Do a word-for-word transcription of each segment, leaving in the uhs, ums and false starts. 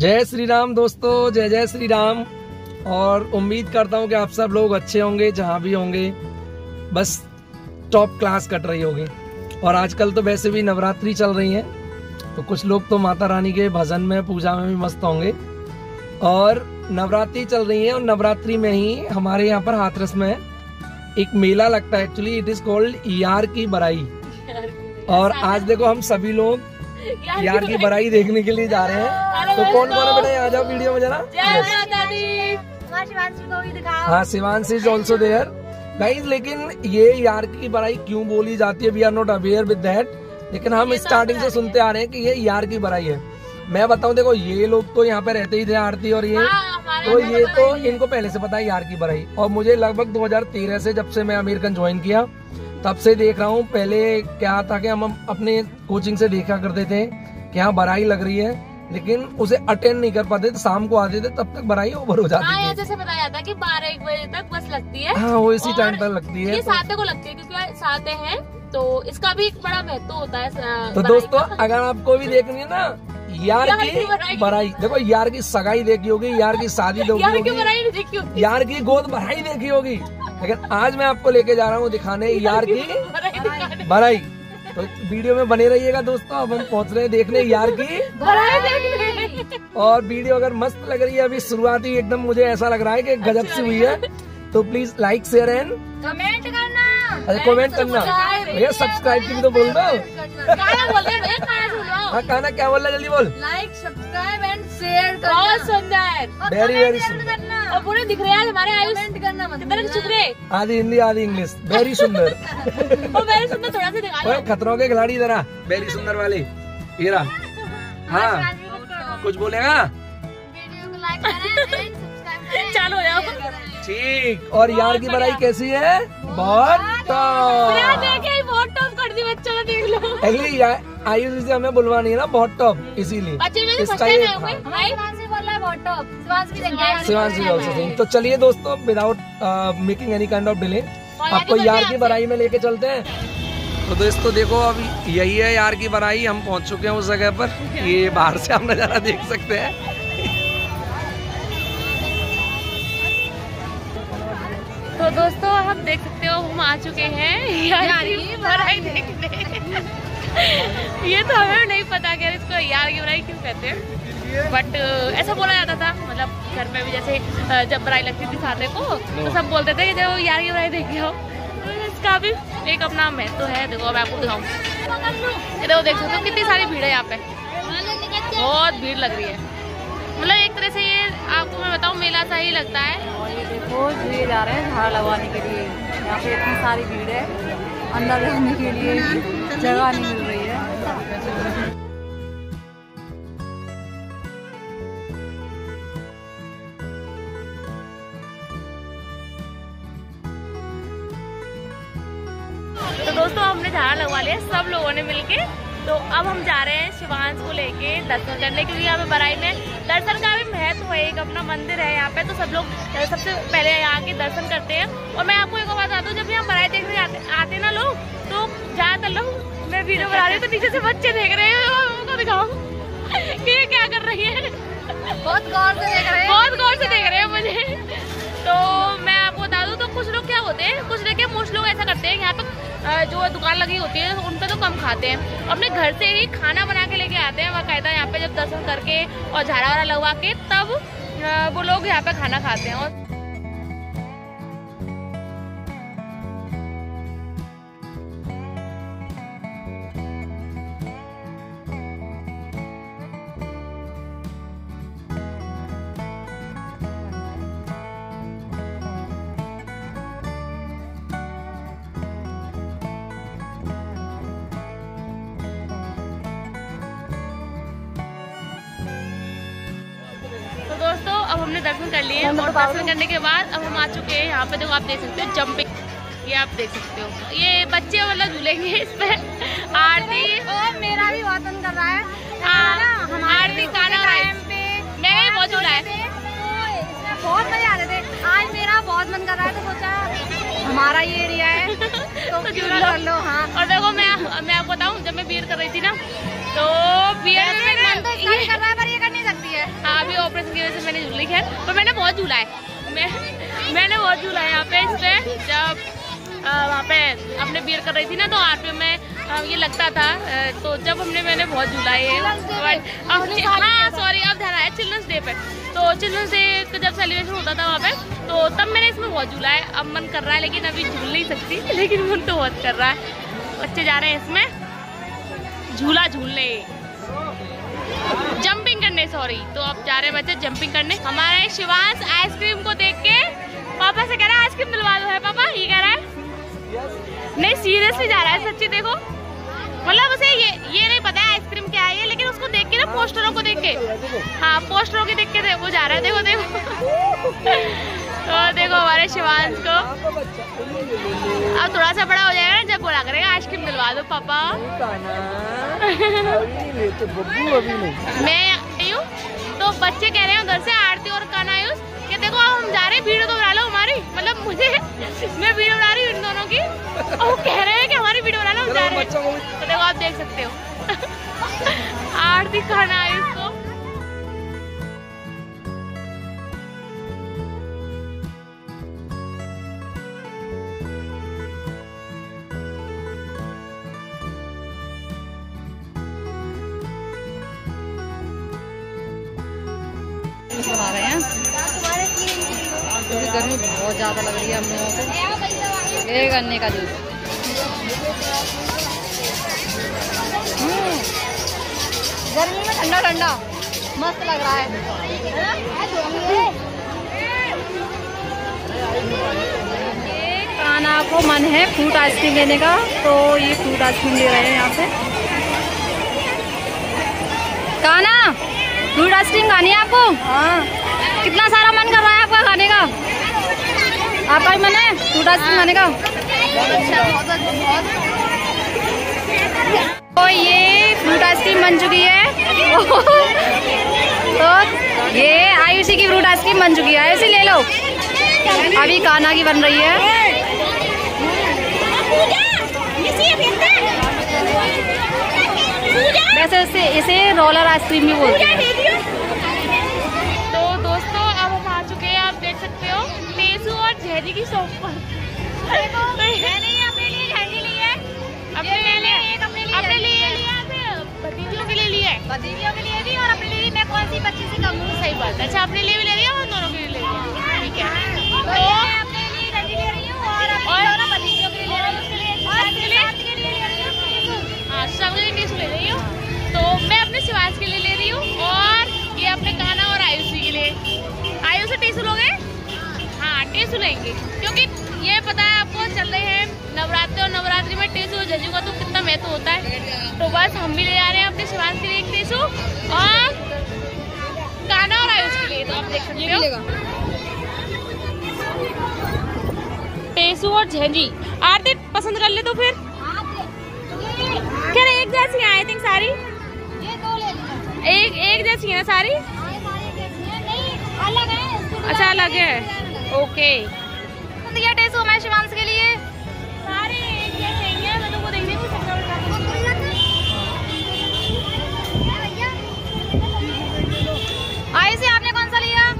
जय श्री राम दोस्तों, जय जय श्री राम। और उम्मीद करता हूँ कि आप सब लोग अच्छे होंगे, जहाँ भी होंगे बस टॉप क्लास कट रही होगी। और आजकल तो वैसे भी नवरात्रि चल रही है, तो कुछ लोग तो माता रानी के भजन में, पूजा में भी मस्त होंगे। और नवरात्रि चल रही है और नवरात्रि में ही हमारे यहाँ पर हाथरस में एक मेला लगता है। एक्चुअली इट इज कॉल्ड यार की बराई। और आज देखो हम सभी लोग यार की बराई देखने के लिए जा रहे हैं। तो कौन कौन है बेटा, आ जाओ वीडियो में जरा। हाँ, Shivanshi is also there guys. लेकिन ये यार की बराई क्यों बोली जाती है, we are not aware with that. लेकिन हम स्टार्टिंग से सुनते आ रहे हैं कि ये यार की बराई है। मैं बताऊं, देखो ये लोग तो यहाँ पे रहते ही थे, आरती और ये तो ये तो इनको पहले से पता है यार की बराई। और मुझे लगभग दो हज़ार तेरह से, जब से मैं अमेरिकन ज्वाइन किया, तब से देख रहा हूँ। पहले क्या था कि हम अपने कोचिंग से देखा करते थे कि यहाँ बराई लग रही है, लेकिन उसे अटेंड नहीं कर पाते थे। शाम को आते थे, तब तक बराई ओवर हो जाती थी। जैसे बताया जाता कि बारह एक बजे तक बस लगती है। हाँ, वो इसी टाइम तक लगती है। ये साते को लगती है क्योंकि साते हैं, तो इसका भी एक बड़ा महत्व होता है। तो दोस्तों, अगर आपको भी देखनी है ना यार की बराई, देखो यार की सगाई देखी होगी, यार की शादी देखी होगी, यार की गोद बराई देखी होगी, लेकिन आज मैं आपको लेके जा रहा हूँ दिखाने यार की बराई। तो वीडियो में बने रहिएगा दोस्तों। अब हम पहुँच रहे हैं देखने यार की बराई। और वीडियो अगर मस्त लग रही है, अभी शुरुआती एकदम मुझे ऐसा लग रहा है कि गजब सी हुई है, तो please like share and comment करना। अरे कमेंट करना भैया, सब्सक्राइब की भी तो बोल दो। हाँ, कहना क्या बोल रहा, जल्दी बोल। लाइक, सब्सक्राइब एंड शेयर करना। बहुत सुंदर, वेरी वेरी सुंदर। और पूरे दिख रहे हैं हमारे आयुष। कमेंट करना मत, कितने सुधरे। आधी हिंदी आधी इंग्लिश, वेरी सुंदर। और वेरी सुंदर थोड़ा सा दिखा। खतरों के खिलाड़ी जरा वेरी सुंदर वाले हीरा। हाँ, कुछ बोलेगा? वीडियो को लाइक करें, सब्सक्राइब करें, चालू हो जाओ। ठीक। और यार की बराई कैसी है? बहुत टॉप। बहुत टॉप कर दी बच्चों ने, देख लो। एक्चुअली आयुष से हमें बुलवानी है ना, बहुत टॉप, इसीलिए शिवांशी ऑल्सो सिंग। तो चलिए दोस्तों, without making any kind of delay, आपको यार की बराई में लेके चलते हैं। तो दोस्तों देखो, अभी यही है यार की बराई। हम पहुंच चुके हैं उस जगह पर। ये बाहर से आप नजारा देख सकते हैं। तो दोस्तों हम देख सकते हो, हम आ चुके हैं यार की बराई देखने। ये तो हमें नहीं पता कि इसको यार की बराई क्यों कहते हैं, बट ऐसा बोला जाता था। मतलब घर में भी जैसे जब बराई लगती थी साथे को, तो सब बोलते थे कि जब यार की बराई देख आओ। तो इसका भी एक अपना महत्व है। देखो मैं आपको दिखाऊँ, देखो देख सकते हो कितनी सारी भीड़ है यहाँ पे, बहुत भीड़ लग रही है। मतलब एक तरह से ये आपको मैं बताऊँ, मेला सा ही लगता है। और ये देखो, ये जा रहे हैं झाड़ लगवाने के लिए। यहाँ पे इतनी सारी भीड़ है, अंदर जाने के लिए जगह नहीं मिल रही है। तो दोस्तों हमने झाड़ लगवा लिया सब लोगों ने मिलके। तो अब हम जा रहे हैं शिवांश को लेके दर्शन करने, क्योंकि यहाँ पे बराई में दर्शन का भी महत्व है। एक अपना मंदिर है यहाँ पे, तो सब लोग सबसे पहले यहाँ के दर्शन करते हैं। और मैं आपको एक बात बता दूँ, जब यहाँ बराई देखने आते, आते ना लोग, तो ज्यादातर लोग, मैं वीडियो बना रही हूँ तो नीचे से बच्चे देख रहे हैं, उनको दिखाओ कि ये क्या कर रही है। बहुत गौर से देख रहे हैं, बहुत गौर से देख रहे हैं मुझे। तो मैं आपको बता दूं, तो कुछ लोग क्या होते हैं, कुछ देखिए मोस्ट लोग ऐसा करते हैं, यहाँ पे जो दुकान लगी होती है उन पे तो कम खाते हैं, अपने घर से ही खाना बना के लेके आते हैं बाकायदा। यहाँ पे जब दर्शन करके और झाड़ा वाड़ा लगवा के, तब वो लोग यहाँ पे खाना खाते हैं। और दोस्तों अब हमने दर्शन कर लिए, और दर्शन करने के बाद अब हम आ चुके हैं यहाँ पे। देखो आप देख सकते हो जंपिंग, ये आप देख सकते हो, ये बच्चे मतलब झूलेंगे इस पे। आरती, और मेरा भी बहुत मन कर रहा है। हाँ, आरती गाना मैं भी बहुत झूला है, बहुत मजे आ रहे थे। आज मेरा बहुत मन कर रहा है, तो सोचा हमारा ये एरिया है तो झूला कर लो। हाँ, और देखो मैं मैं आपको बताऊँ, जब मैं बीएड कर रही थी ना, तो बीएड में मन तो कर रहा है, पर ये कर नहीं सकती है। हाँ, की वजह से मैंने झूल ली है, पर मैंने बहुत झूला है। मैं मैंने बहुत झूला है यहाँ पे। इस पे जब वहाँ पे अपने बीयर कर रही थी ना, तो आरपीएम में आ, ये लगता था, आ, तो जब हमने मैंने बहुत झूला है। हाँ सॉरी, अब ध्यान आया चिल्ड्रंस डे पे। तो चिल्ड्रंस डे जब सेलिब्रेशन होता था वहाँ पे, तो तब मैंने इसमें बहुत झूला है। अब मन कर रहा है, लेकिन अभी झूल नहीं सकती, लेकिन मन तो बहुत कर रहा है। बच्चे जा रहे हैं इसमें झूला झूलने, जंपिंग करने, सॉरी। तो अब जा रहे हैं बच्चे जंपिंग करने। हमारे शिवांश आइसक्रीम को देख के पापा से कह रहा है आइसक्रीम दिलवा दो, है पापा? ये कह रहा है नहीं, सीरियसली जा रहा है, सच्ची। देखो मतलब उसे ये ये नहीं पता है आइसक्रीम क्या है ये, लेकिन उसको देख के ना, पोस्टरों को देख के, हाँ पोस्टरों की देख के वो जा रहा है। देखो देखो तो देखो हमारे शिवांश को अब थोड़ा सा बड़ा हो जाएगा ना, जब बोला करेगा आइसक्रीम दिलवा दो पापा। मैं आई हूँ, तो बच्चे कह रहे हैं उधर से, आरती और काना आयुष कि देखो अब हम जा रहे हैं, वीडियो तो बना लो हमारी। मतलब मुझे मैं वीडियो बना रही हूँ इन दोनों की, और वो कह रहे हैं कि हमारी वीडियो बना लो, हम जा रहे हैं। तो देखो आप देख सकते हो आरती काना आयुष को। बना रहे हैं, गर्मी बहुत ज्यादा लग रही है हम लोगों को। ये गन्ने का जूस, गर्मी में ठंडा ठंडा मस्त लग रहा है। कान्हा को मन है फ्रूट आइसक्रीम लेने का, तो ये फ्रूट आइसक्रीम ले रहे हैं यहाँ से। कान्हा फ्रूट आइसक्रीम खानी है आपको? हाँ। कितना सारा मन कर रहा है आपका खाने का? आपका भी मन है फ्रूट आइसक्रीम खाने का? तो ये फ्रूट आइसक्रीम बन चुकी है। तो ये आयुषी की फ्रूट आइसक्रीम बन चुकी है। आयुषी ले लो। अभी कान्हा की बन रही है। वैसे इसे इसे रोलर आइसक्रीम भी बोलते हैं। तो दोस्तों अब हम आ चुके हैं, आप देख सकते हो टेसू और झेरी की शॉप पर। अपने लिए अपने लिए झेरी ली है, अपने लिए एक अपने लिए अपने लिए लिया, फिर भतीजियों के लिए लिया है, भतीजियों के लिए भी, और अपने लिए मैं कौन सी बच्ची से कम हूँ? सही बात है। अच्छा अपने लिए भी ले लिया और दोनों के लिए ले लिया, ठीक है। तो अपने लिए झेरी ले रही हूँ और दोनों भतीजियों के लिए ले रही हूँ, उसके लिए के लिए ले रही हूँ। हाँ सबके लिए टेसू ले रही हूँ। तो मैं अपने शिवांश के लिए ले रही हूँ, और ये अपने कान्हा और आयुषी के लिए। आयुषी टेसू लोगे? हाँ टेसू लेंगे, क्योंकि ये पता है आपको, चल रहे हैं नवरात्रि, और नवरात्रि में टेसू और झज्जू का तो कितना महत्व होता है। तो बस हम भी ले आ रहे हैं अपने शिवांश के लिए एक टेसू, और कान्हा और आयुष के लिए। तो आप देख सकते हो टेसू और झंझी। आरती पसंद कर ले तो फिर क्या एक जैसी है? आई थिंक सारी ये दो ले लो। एक एक जैसी है ना सारी? नहीं अलग है। अच्छा अलग है, ओके। ये टेसू हमारे शिवांश के लिए सारे एक जैसे ही हैं। मैं तो वो देखने को सकता हूँ। आई से आपने कौन सा लिया?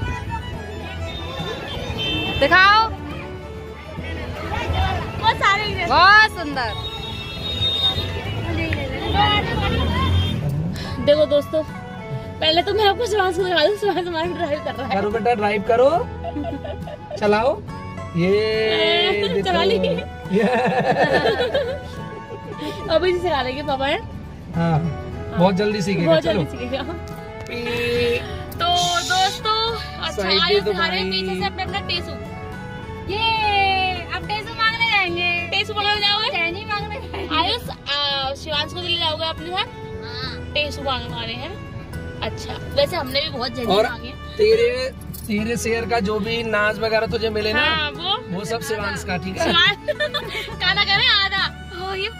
दिखाओ। बहुत सारे, बहुत सुंदर। देखो दोस्तों, पहले तो मैं आपको शिवांश को दिखा दूं। शिवांश हमारा ड्राइव कर रहा है। करो बेटा, ड्राइव करो, चलाओ। ये चला ली। अभी से सिखा देंगे पापा है। हाँ बहुत जल्दी सीखेगा, बहुत जल्दी सीखेगा। तो दोस्तों अच्छा आयुष हमारे पीछे से अपने अपना टेसू, ये अब टेसू मांगने जाएंगे। टेसू मांगने जाओगे? नहीं मांगने जाएंगे। आयुष शिवांश को ले जाओगे अपने साथ? टेसू मांगने हैं। अच्छा वैसे हमने भी बहुत जल्दी मांगे। तेरे तेरे शेर का जो भी नाच वगैरह तुझे मिले ना, हाँ, वो वो सब शिवांश का, ठीक है? काना करे आधा हो ये।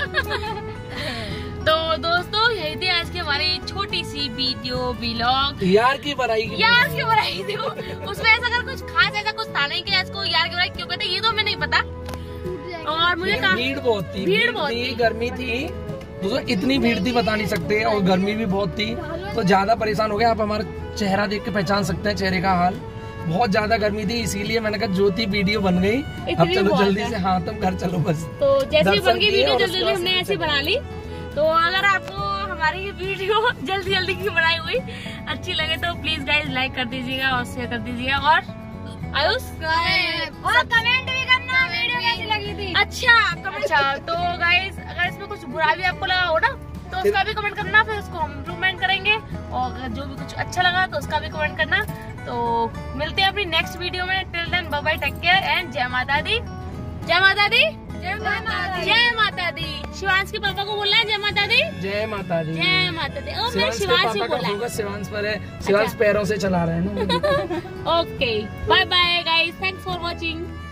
तो दोस्तों यही थी आज की हमारी छोटी सी वीडियो व्लॉग। यार की बड़ाई की यार की बड़ाई थी, उसमें ऐसा अगर कुछ खास ऐसा कुछ था नहीं कि इसको यार की बड़ाई क्यों कहते ये तो हमें नहीं पता। और मुझे भीड़ बहुत थी, भीड़ बहुत थी, गर्मी थी दोस्तों, इतनी भीड़ थी बता नहीं सकते, और गर्मी भी बहुत थी, तो ज्यादा परेशान हो गए। आप हमारे चेहरा देख के पहचान सकते हैं चेहरे का हाल। बहुत ज्यादा गर्मी थी, इसीलिए मैंने कहा ज्योति वीडियो बन गई, अब चलो जल्दी से, हाँ तुम घर चलो बस। तो जैसे बन गई वीडियो जल्दी जल्दी हमने ऐसी बना ली। तो अगर आपको हमारी ये वीडियो जल्दी जल्दी की बनाई हुई अच्छी लगे तो प्लीज गाइज लाइक कर दीजिएगा और शेयर कर दीजिएगा और आयुष और कमेंट भी करना वीडियो कैसी लगी थी। अच्छा कमेंट। अच्छा तो गाइज अगर इसमें कुछ बुरा भी आपको लगा हो ना तो उसका भी कमेंट करना, फिर उसको हम इम्प्रूवमेंट करेंगे। और अगर जो भी कुछ अच्छा लगा तो उसका भी कमेंट करना। तो मिलते हैं अपनी नेक्स्ट वीडियो में। Till then bye bye, take care and जय माता दी। जय माता दी। जय माता दी। जय माता दी। शिवांश के पापा को बोलना है जय माता दी। जय माता दी। जय माता दी। ओ मैं शिवांश को बोला है। शिवांश पर है, शिवांश पैरों से चला रहे हैं ना। Okay bye bye guys, thanks for watching.